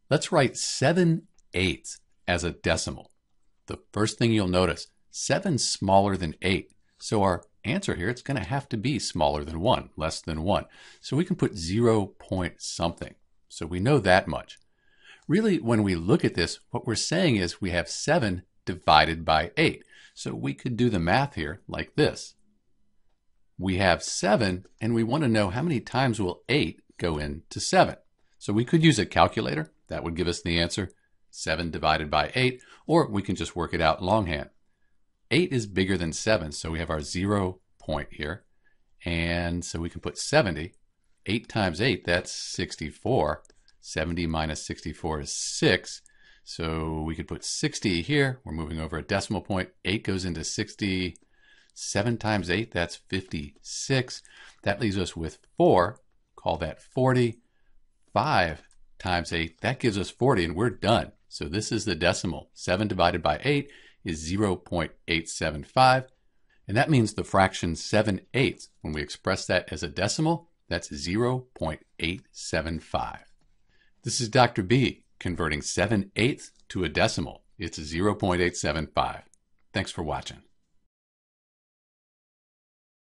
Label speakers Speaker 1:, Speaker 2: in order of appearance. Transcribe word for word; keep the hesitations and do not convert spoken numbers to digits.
Speaker 1: Let's write seven eighths as a decimal. The first thing you'll notice, seven's smaller than eight. So our answer here, it's going to have to be smaller than one, less than one. So we can put zero point something. So we know that much. Really, when we look at this, what we're saying is we have seven divided by eight. So we could do the math here like this. We have seven, and we want to know how many times will eight go into seven. So we could use a calculator. That would give us the answer, seven divided by eight, or we can just work it out longhand. eight is bigger than seven, so we have our zero point here. And so we can put seventy. eight times eight, that's sixty-four. seventy minus sixty-four is six. So we could put sixty here. We're moving over a decimal point. eight goes into sixty. seven times eight, that's fifty-six. That leaves us with four. Call that forty. five times eight, that gives us forty, and we're done. So this is the decimal. seven divided by eight is zero point eight seven five. And that means the fraction seven eighths, when we express that as a decimal, that's zero point eight seven five. This is Doctor B converting seven eighths to a decimal. It's zero point eight seven five. Thanks for watching.